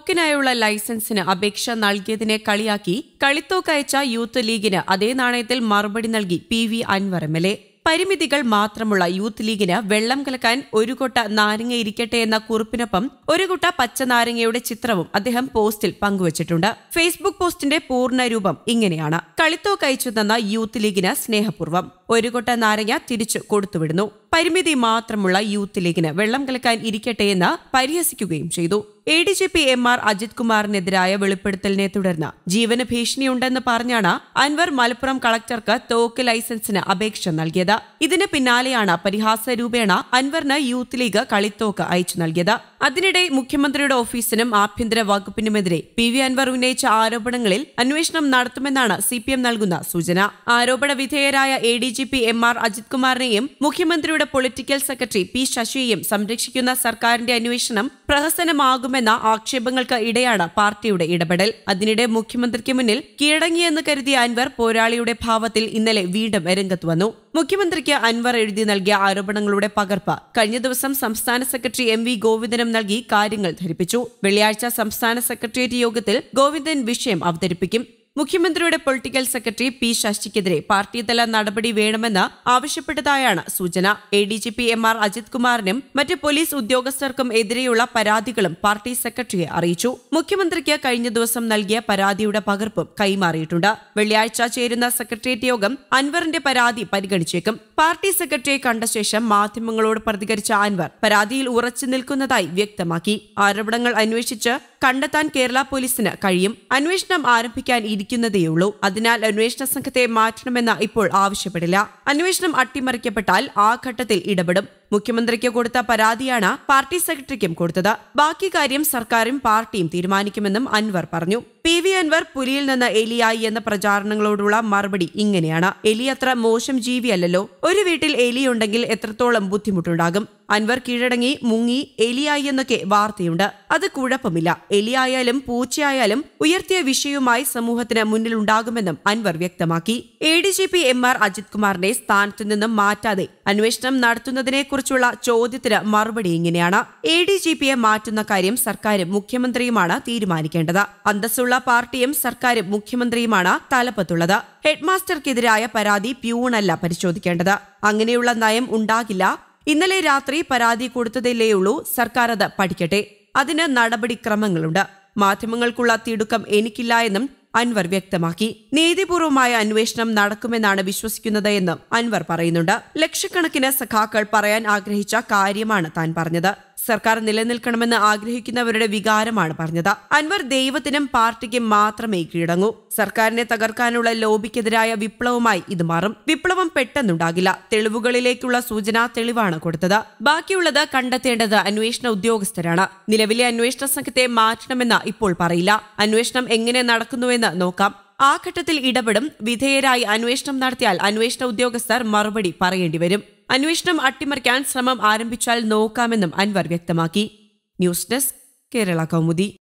തോക്കിനായുള്ള ലൈസൻസിന് അപേക്ഷ നൽകിയതിനെ കളിയാക്കി കളിത്തോക്കയച്ച യൂത്ത് ലീഗിന് അതേ നാണയത്തിൽ മറുപടി നൽകി പി.വി. അൻവർ എം.എൽ.എ. പരിമിതികൾ മാത്രമുള്ള യൂത്ത് ലീഗിന് വെള്ളം കലക്കാൻ ഒരു കൊട്ട നാരങ്ങ ഇരിക്കട്ടെ എന്ന കുറിപ്പിനൊപ്പം ഒരു കുട്ട പച്ചനാരങ്ങയുടെ ചിത്രവും അദ്ദേഹം പോസ്റ്റിൽ പങ്കുവച്ചിട്ടുണ്ട്. ഫേസ്ബുക്ക് പോസ്റ്റിന്റെ പൂർണ്ണരൂപം ഇങ്ങനെയാണ്: കളിത്തോക്കയച്ചു തന്ന യൂത്ത് ലീഗിന് സ്നേഹപൂർവ്വം. ഒരു കൊട്ട നാരങ്ങ തിരിച്ചു കൊടുത്തുവിടുന്നു. പരിമിതി മാത്രമുള്ള യൂത്ത് ലീഗിന് വെള്ളം കലക്കാൻ ഇരിക്കട്ടെ എന്ന് പരിഹസിക്കുകയും ചെയ്തു. ADGP M.R. അജിത് കുമാറിനെതിരായ വെളിപ്പെടുത്തലിനെ തുടർന്ന് ജീവന് ഭീഷണിയുണ്ടെന്ന് പറഞ്ഞാണ് അൻവർ മലപ്പുറം കളക്ടർക്ക് തോക്ക് ലൈസൻസിന് അപേക്ഷ നൽകിയത്. ഇതിന് പിന്നാലെയാണ് പരിഹാസ രൂപേണ അൻവറിന് യൂത്ത് ലീഗ് കളിത്തോക്ക് അയച്ചു നൽകിയത്. അതിനിടെ മുഖ്യമന്ത്രിയുടെ ഓഫീസിനും ആഭ്യന്തര വകുപ്പിനുമെതിരെ പി.വി. അൻവർ ഉന്നയിച്ച ആരോപണങ്ങളിൽ അന്വേഷണം നടത്തുമെന്നാണ് CPM നൽകുന്ന സൂചന. ആരോപണ വിധേയരായ ADGP M.R. അജിത് കുമാറിനെയും മുഖ്യമന്ത്രിയുടെ പൊളിറ്റിക്കൽ സെക്രട്ടറി P. ശശിയെയും സംരക്ഷിക്കുന്ന സർക്കാരിന്റെ അന്വേഷണം പ്രഹസനമാകുമെന്ന ആക്ഷേപങ്ങൾക്ക് ഇടെയാണ് പാർട്ടിയുടെ ഇടപെടൽ. അതിനിടെ മുഖ്യമന്ത്രിക്ക് മുന്നിൽ കീഴടങ്ങിയെന്ന് കരുതിയ അൻവർ പോരാളിയുടെ ഭാവത്തിൽ ഇന്നലെ വീണ്ടും രംഗത്ത് വന്നു. മുഖ്യമന്ത്രിക്ക് അൻവർ എഴുതി നൽകിയ ആരോപണങ്ങളുടെ പകർപ്പ് കഴിഞ്ഞ ദിവസം സംസ്ഥാന സെക്രട്ടറി M.V. ഗോവിന്ദനും നൽകി കാര്യങ്ങൾ ധരിപ്പിച്ചു. വെള്ളിയാഴ്ച സംസ്ഥാന സെക്രട്ടേറിയറ്റ് യോഗത്തിൽ ഗോവിന്ദൻ വിഷയം അവതരിപ്പിക്കും. മുഖ്യമന്ത്രിയുടെ പൊളിറ്റിക്കൽ സെക്രട്ടറി P. ശശിക്കെതിരെ പാർട്ടിതല നടപടി വേണമെന്ന് ആവശ്യപ്പെട്ടതായാണ് സൂചന. ADGP M.R. അജിത് കുമാറിനും മറ്റ് പോലീസ് ഉദ്യോഗസ്ഥർക്കും എതിരെയുള്ള പരാതികളും പാർട്ടി സെക്രട്ടറിയെ അറിയിച്ചു. മുഖ്യമന്ത്രിക്ക് കഴിഞ്ഞ ദിവസം നൽകിയ പരാതിയുടെ പകർപ്പും കൈമാറിയിട്ടുണ്ട്. വെള്ളിയാഴ്ച ചേരുന്ന സെക്രട്ടേറിയറ്റ് യോഗം അൻവറിന്റെ പരാതി പരിഗണിച്ചേക്കും. പാർട്ടി സെക്രട്ടറിയെ കണ്ട ശേഷം മാധ്യമങ്ങളോട് പ്രതികരിച്ച അൻവർ പരാതിയിൽ ഉറച്ചു നിൽക്കുന്നതായി വ്യക്തമാക്കി. ആരോപണങ്ങൾ അന്വേഷിച്ച് കണ്ടെത്താൻ കേരള പോലീസിന് കഴിയും. അന്വേഷണം ആരംഭിക്കാൻ ഇരിക്കുന്നതേയുള്ളൂ. അതിനാൽ അന്വേഷണ സംഘത്തെ മാറ്റണമെന്ന് ഇപ്പോൾ ആവശ്യപ്പെടില്ല. അന്വേഷണം അട്ടിമറിക്കപ്പെട്ടാൽ ആ ഘട്ടത്തിൽ ഇടപെടും. മുഖ്യമന്ത്രിക്ക് കൊടുത്ത പരാതിയാണ് പാർട്ടി സെക്രട്ടറിക്കും കൊടുത്തത്. ബാക്കി കാര്യം സർക്കാരും പാർട്ടിയും തീരുമാനിക്കുമെന്നും അൻവർ പറഞ്ഞു. പി.വി. അൻവർ പുലിയിൽ നിന്ന് എലിയായി എന്ന പ്രചാരണങ്ങളോടുള്ള മറുപടി ഇങ്ങനെയാണ്: എലി അത്ര മോശം ജീവിയല്ലല്ലോ. ഒരു വീട്ടിൽ എലിയുണ്ടെങ്കിൽ എത്രത്തോളം ബുദ്ധിമുട്ടുണ്ടാകും. അൻവർ കീഴടങ്ങി മുങ്ങി എലിയായി എന്നൊക്കെ വാർത്തയുണ്ട്. അത് കുഴപ്പമില്ല. എലിയായാലും പൂച്ചയായാലും ഉയർത്തിയ വിഷയവുമായി സമൂഹത്തിന് മുന്നിലുണ്ടാകുമെന്നും അൻവർ വ്യക്തമാക്കി. ADGP M.R. അജിത് കുമാറിനെ സ്ഥാനത്തു നിന്നും മാറ്റാതെ അന്വേഷണം നടത്തുന്നതിനെക്കുറിച്ചുള്ള ചോദ്യത്തിന് മറുപടി ഇങ്ങനെയാണ്: ADGPയെ മാറ്റുന്ന കാര്യം സർക്കാരും മുഖ്യമന്ത്രിയുമാണ് തീരുമാനിക്കേണ്ടത്. അന്തസ്സുള്ള പാർട്ടിയും സർക്കാരും മുഖ്യമന്ത്രിയുമാണ് തലപ്പത്തുള്ളത്. ഹെഡ്മാസ്റ്റർക്കെതിരായ പരാതി പ്യൂണല്ല പരിശോധിക്കേണ്ടത്. അങ്ങനെയുള്ള നയം ഉണ്ടാകില്ല. ഇന്നലെ രാത്രി പരാതി കൊടുത്തതല്ലേയുള്ളൂ. സർക്കാർ അത് പഠിക്കട്ടെ. അതിന് നടപടിക്രമങ്ങളുണ്ട്. മാധ്യമങ്ങൾക്കുള്ള തിടുക്കം എനിക്കില്ല എന്നും അൻവർ വ്യക്തമാക്കി. നീതിപൂർവമായ അന്വേഷണം നടക്കുമെന്നാണ് വിശ്വസിക്കുന്നത് എന്നും അൻവർ പറയുന്നുണ്ട്. ലക്ഷക്കണക്കിന് സഖാക്കൾ പറയാൻ ആഗ്രഹിച്ച കാര്യമാണ് താൻ പറഞ്ഞത്. സർക്കാർ നിലനിൽക്കണമെന്ന് ആഗ്രഹിക്കുന്നവരുടെ വികാരമാണ് പറഞ്ഞത്. അൻവർ ദൈവത്തിനും പാർട്ടിക്കും മാത്രമേ കീഴടങ്ങൂ. സർക്കാരിനെ തകർക്കാനുള്ള ലോബിക്കെതിരായ വിപ്ലവമായി ഇത് മാറും. വിപ്ലവം പെട്ടെന്നുണ്ടാകില്ല. തെളിവുകളിലേക്കുള്ള സൂചന തെളിവാണ് കൊടുത്തത്. ബാക്കിയുള്ളത് കണ്ടെത്തേണ്ടത് അന്വേഷണ ഉദ്യോഗസ്ഥരാണ്. നിലവിലെ അന്വേഷണ സംഘത്തെ മാറ്റണമെന്ന് ഇപ്പോൾ പറയില്ല. അന്വേഷണം എങ്ങനെ നടക്കുന്നുവെന്ന് നോക്കാം. ആ ഘട്ടത്തിൽ ഇടപെടും. വിധേയരായി അന്വേഷണം നടത്തിയാൽ അന്വേഷണ ഉദ്യോഗസ്ഥർ മറുപടി പറയേണ്ടി വരും. അന്വേഷണം അട്ടിമറിക്കാൻ ശ്രമം ആരംഭിച്ചാൽ നോക്കാമെന്നും അൻവർ വ്യക്തമാക്കി. News desk, Kerala Kaumudi.